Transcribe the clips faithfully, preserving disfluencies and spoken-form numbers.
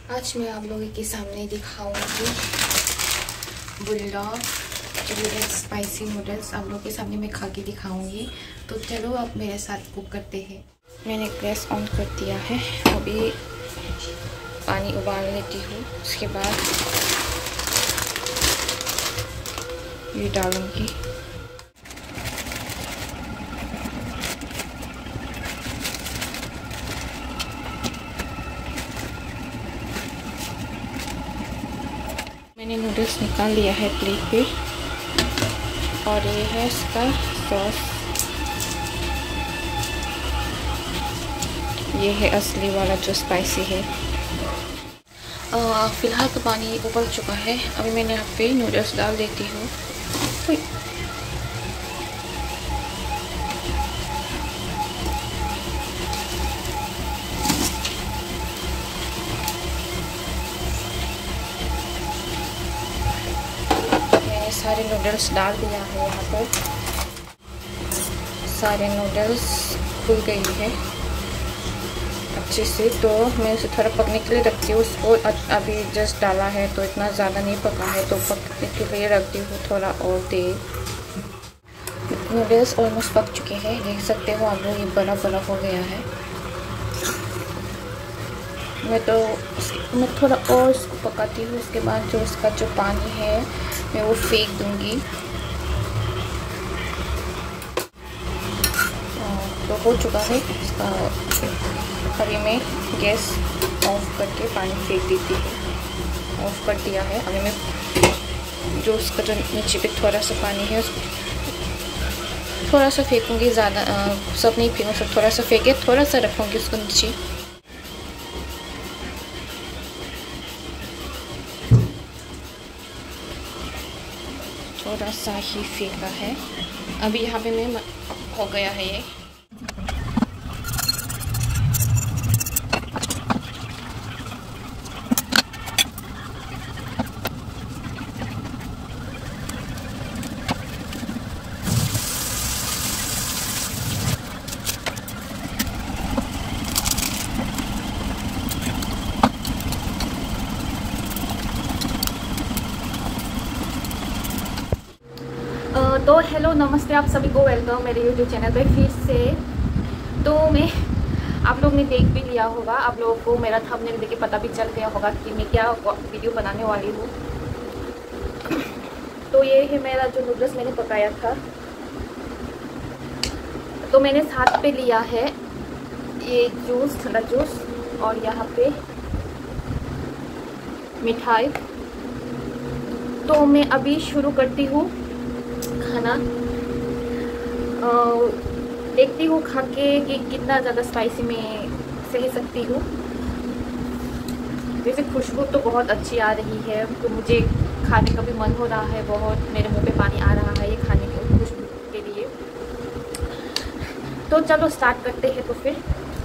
आज मैं आप लोगों के सामने दिखाऊंगी बुल्लॉक नूडल्स, स्पाइसी नूडल्स आप लोगों के सामने मैं खा के दिखाऊंगी। तो चलो अब मेरे साथ कुक करते हैं। मैंने गैस ऑन कर दिया है, अभी पानी उबाल लेती हूँ। उसके बाद ये डालूंगी। मैंने नूडल्स निकाल लिया है प्लेट पे, और ये है इसका सॉस। ये है असली वाला जो स्पाइसी है। फ़िलहाल तो पानी उबल चुका है, अभी मैंने यहाँ पे नूडल्स डाल देती हूँ। सारे नूडल्स डाल दिया है यहाँ पर। सारे नूडल्स खुल गई है अच्छे से, तो मैं उसे थोड़ा पकने के लिए रखती हूँ। उसको अभी जस्ट डाला है तो इतना ज़्यादा नहीं पका है, तो पकने के लिए रखती हूँ थोड़ा और देर। नूडल्स ऑलमोस्ट पक चुके हैं, देख सकते हो आप लोग, ये बड़ा बड़ा हो गया है। मैं तो मैं थोड़ा और इसको पकाती हूँ। उसके बाद जो इसका जो पानी है मैं वो फेंक दूँगी। तो हो चुका है इसका। अभी मैं गैस ऑफ करके पानी फेंक देती हूँ। ऑफ कर दिया है। अभी मैं जो उसका जो नीचे पे थोड़ा सा पानी है उसको थोड़ा सा फेंकूँगी, ज़्यादा सब नहीं फेंकूँ, सब थोड़ा सा फेंके, थोड़ा सा रखूँगी उसको नीचे। थोड़ा सा ही फेंका है। अभी यहाँ पे मैं हो गया है ये। तो हेलो नमस्ते, आप सभी को वेलकम मेरे यूट्यूब चैनल पे फिर से। तो मैं आप लोग ने देख भी लिया होगा, आप लोगों को मेरा थंबनेल देख के पता भी चल गया होगा कि मैं क्या वीडियो बनाने वाली हूँ। तो ये है मेरा जो नूडल्स मैंने पकाया था। तो मैंने साथ पे लिया है ये जूस, ठंडा जूस, और यहाँ पे मिठाई। तो मैं अभी शुरू करती हूँ खाना। देखती हूँ खा के कि कितना ज़्यादा स्पाइसी मैं सह सकती हूँ। वैसे खुशबू तो बहुत अच्छी आ रही है, तो मुझे खाने का भी मन हो रहा है बहुत। मेरे मुंह पे पानी आ रहा है ये खाने के खुशबू के लिए। तो चलो स्टार्ट करते हैं। तो फिर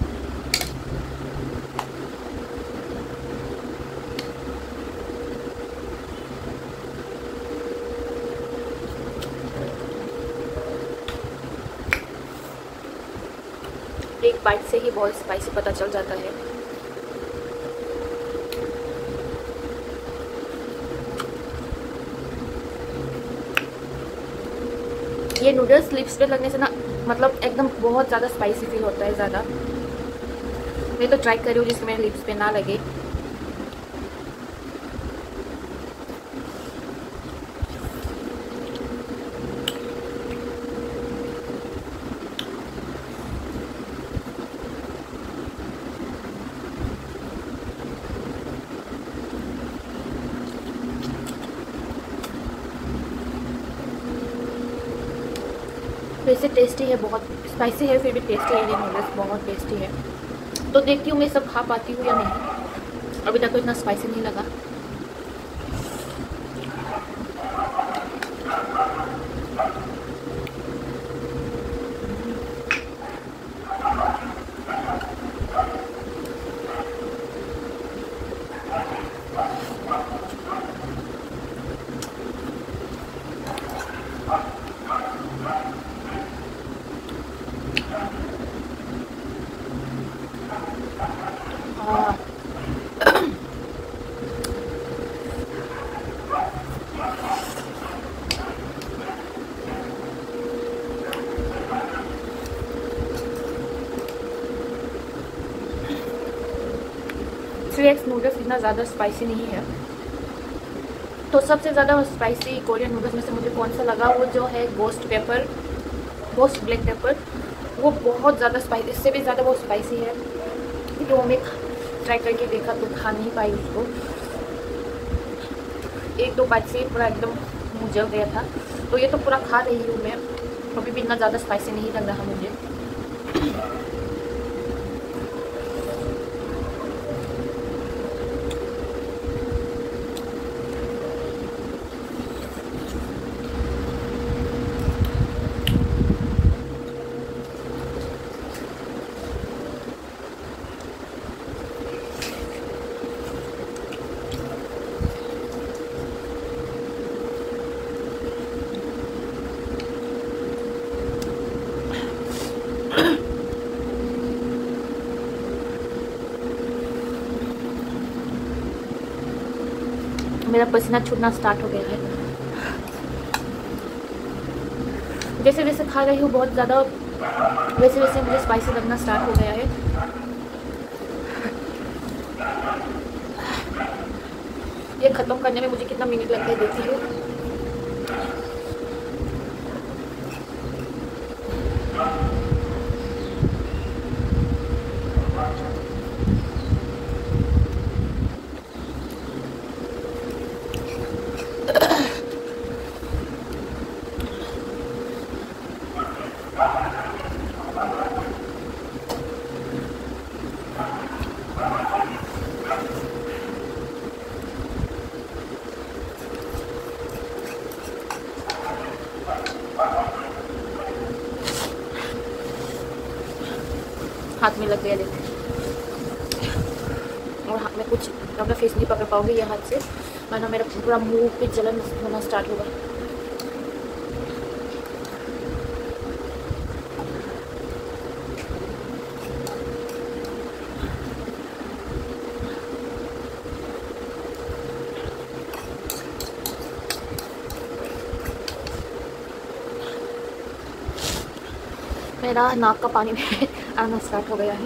एक बाइट से ही बहुत स्पाइसी पता चल जाता है। ये नूडल्स लिप्स पे लगने से ना, मतलब एकदम बहुत ज़्यादा स्पाइसी फील होता है ज़्यादा। मैं तो ट्राई कर रही हूँ जिससे मेरे लिप्स पे ना लगे। वैसे टेस्टी है, बहुत स्पाइसी है फिर भी टेस्टी है। ये नूडल्स बहुत टेस्टी है। तो देखती हूँ मैं सब खा पाती हूँ या नहीं। अभी तक तो इतना स्पाइसी नहीं लगा। थ्री एक्स नूडल्स इतना ज़्यादा स्पाइसी नहीं है। तो सबसे ज़्यादा स्पाइसी कोरियन नूडल्स में से मुझे कौन सा लगा, वो जो है ghost pepper, ghost black pepper. वो बहुत ज़्यादा स्पाइसी, इससे भी ज़्यादा वो स्पाइसी है। तो मैं ट्राई करके देखा तो खा नहीं पाई उसको, एक दो बाइट से पूरा एकदम मुँह जल गया था। तो ये तो पूरा खा रही हूँ मैं, अभी भी इतना ज़्यादा स्पाइसी नहीं लग रहा मुझे। मेरा पसीना छूटना स्टार्ट हो गया है। जैसे जैसे खा रही हूँ बहुत ज़्यादा, वैसे वैसे मुझे स्पाइसी लगना स्टार्ट हो गया है। ये ख़त्म करने में मुझे कितना मिनट लगता है देखती हूँ। हाथ में लग गया देखते, और हाथ में कुछ अपना फेस नहीं पकड़ पाओगे ये हाथ से, वरना मेरा पूरा मुंह पे जलन होना स्टार्ट होगा। मेरा नाक का पानी में आना स्टार्ट हो गया है।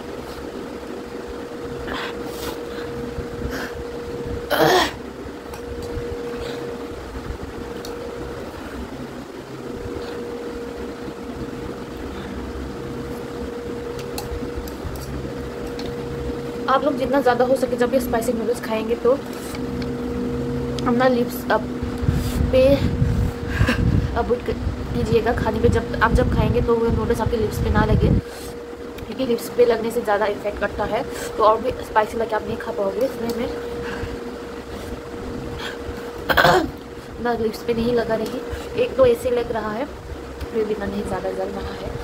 आप लोग जितना ज़्यादा हो सके जब ये स्पाइसी नूडल्स खाएंगे तो अपना लिप्स अब पे अवॉइड कीजिएगा खाने पे। जब आप जब खाएंगे तो वो नूडल्स आपके लिप्स पे ना लगे, क्योंकि लिप्स पे लगने से ज़्यादा इफेक्ट करता है, तो और भी स्पाइसी लगे आप नहीं खा पाओगे। इसमें मैं ना लिप्स पे नहीं लगा रही, एक दो ऐसे लग रहा है, फिर भी ना नहीं ज़्यादा जल रहा है।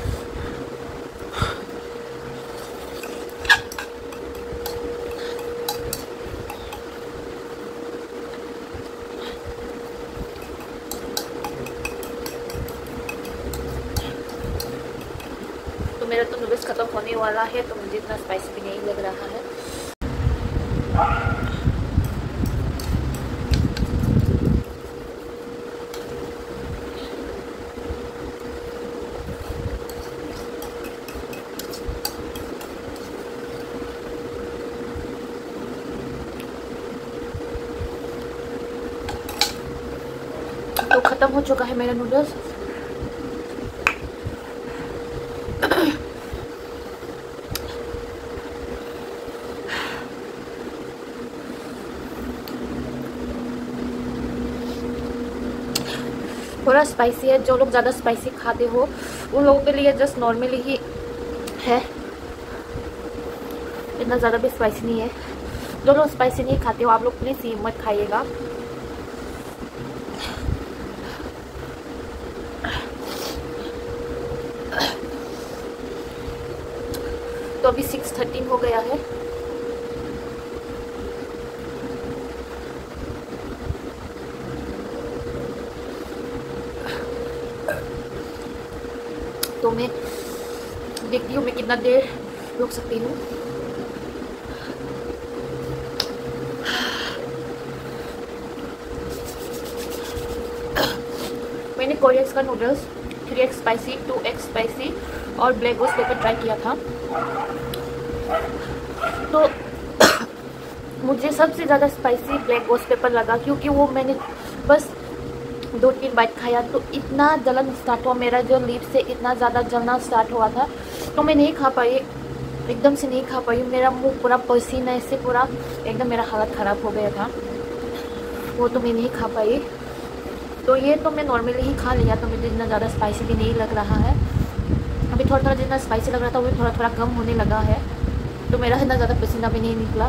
मेरा तो नूडल्स ख़त्म होने वाला है, तो मुझे इतना स्पाइसी भी नहीं लग रहा है। तो ख़त्म हो चुका है मेरा नूडल्स। थोड़ा स्पाइसी है, जो लोग ज़्यादा स्पाइसी खाते हो उन लोगों के लिए जस्ट नॉर्मली ही है, इतना ज़्यादा भी स्पाइसी नहीं है। जो लोग स्पाइसी नहीं खाते हो आप लोग प्लीज़ ये मत खाइएगा। तो अभी सिक्स थर्टीन हो गया है। तो मैं देखती हूँ मैं कितना देर रुक सकती हूँ। मैंने कोरियंस का noodles three X spicy, two X spicy और ब्लैक गोस्ट पेपर ट्राई किया था। तो मुझे सबसे ज़्यादा स्पाइसी ब्लैक घोस्ट पेपर लगा, क्योंकि वो मैंने बस दो तीन बाइट खाया तो इतना जलन स्टार्ट हुआ, मेरा जो लिप से इतना ज़्यादा जलना स्टार्ट हुआ था, तो मैं नहीं खा पाई, एकदम से नहीं खा पाई। मेरा मुंह पूरा पसीना से पूरा एकदम मेरा हालत ख़राब हो गया था, वो तो मैं नहीं खा पाई। तो ये तो मैं नॉर्मली ही खा लिया, तो मुझे इतना ज़्यादा स्पाइसी भी नहीं लग रहा है। अभी थोड़ा थोड़ा जितना स्पाइसी लग रहा था वो थोड़ा थोड़ा कम होने लगा है, तो मेरा इतना ज़्यादा पसीना भी नहीं निकला।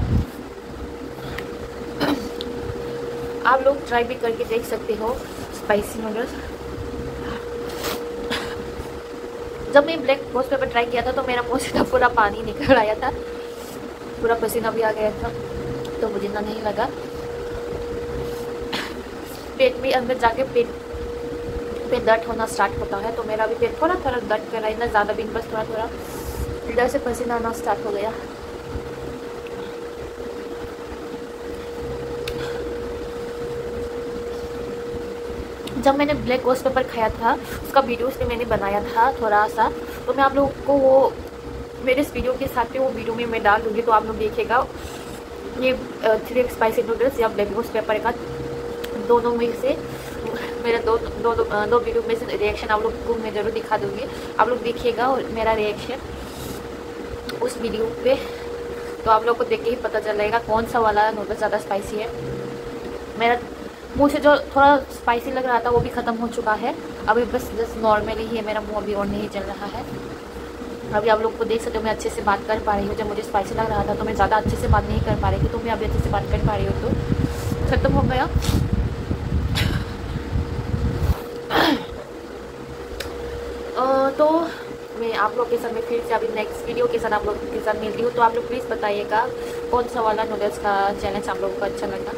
आप लोग ट्राई भी करके देख सकते हो स्पाइसी नूडल्स। जब मैं ब्लैक घोस्ट पेपर ट्राई किया था तो मेरा मुँह से पूरा पानी निकल आया था, पूरा पसीना भी आ गया था, तो मुझे इतना नहीं लगा। पेट में अंदर जाके पेट पे दर्द होना स्टार्ट होता है, तो मेरा भी पेट थोड़ा थोड़ा दर्द कर रहा है, इतना ज़्यादा भी बस थोड़ा थोड़ा इधर से पसीना आना स्टार्ट हो गया। जब मैंने ब्लैक घोस्ट पेपर खाया था उसका वीडियोस भी मैंने बनाया था थोड़ा सा, तो मैं आप लोगों को वो मेरे इस वीडियो के साथ में वो वीडियो में मैं डाल दूँगी, तो आप लोग देखिएगा। ये थ्री स्पाइसी नूडल्स या ब्लैक घोस्ट पेपर का दोनों में से मेरा दो दो दो, दो वीडियो में से रिएक्शन आप लोग को मैं ज़रूर दिखा दूँगी, आप लोग देखिएगा और मेरा रिएक्शन उस वीडियो पे, तो आप लोग को देख के ही पता चलेगा कौन सा वाला नूडल्स ज़्यादा स्पाइसी है। मेरा मुंह से जो थोड़ा स्पाइसी लग रहा था वो भी ख़त्म हो चुका है, अभी बस जस्ट नॉर्मली ही है मेरा मुंह, अभी और नहीं चल रहा है। अभी आप लोग को देख सकते हो मैं अच्छे से बात कर पा रही हूँ। जब मुझे स्पाइसी लग रहा था तो मैं ज़्यादा अच्छे से बात नहीं कर पा रही थी, तो मैं अभी अच्छे से बात कर पा रही हूँ, तो ख़त्म हो गया। तो मैं आप लोग के साथ में फिर से अभी नेक्स्ट वीडियो के साथ आप लोग के साथ मिलती हूँ, तो आप लोग प्लीज़ बताइएगा कौन सा वाला नूडल्स का चैलेंज आप लोगों को अच्छा लगा।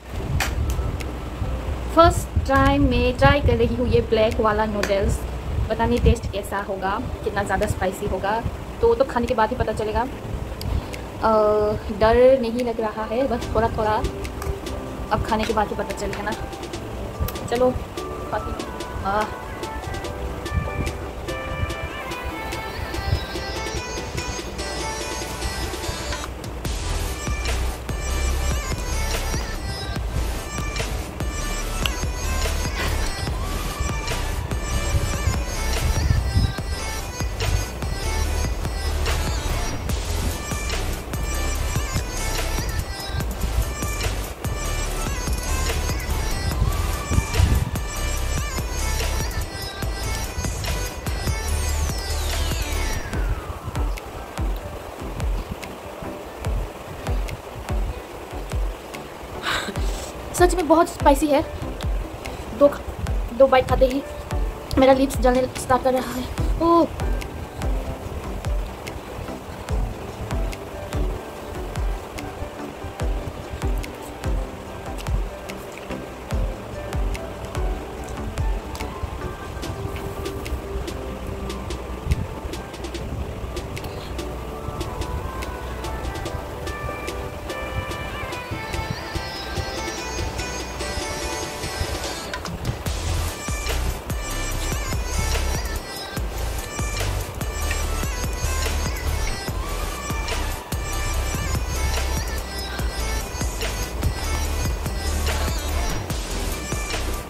फर्स्ट टाइम मैं ट्राई कर रही हूँ ये ब्लैक वाला नूडल्स, पता नहीं टेस्ट कैसा होगा, कितना ज़्यादा स्पाइसी होगा, तो तो खाने के बाद ही पता चलेगा। आ, डर नहीं लग रहा है, बस थोड़ा थोड़ा अब खाने के बाद ही पता चलेगा ना। चलो आ, सच में बहुत स्पाइसी है। दो दो बाइट खाते ही मेरा लिप्स जलने स्टार्ट कर रहा है। ओह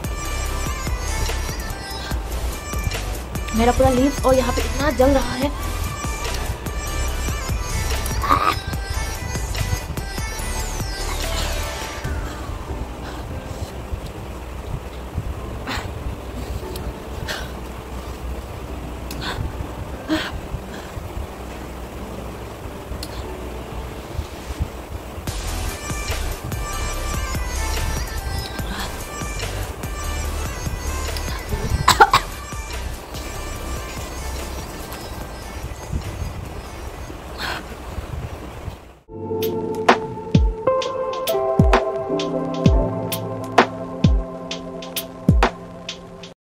मेरा पूरा लिप्स और यहाँ पे इतना जल रहा है।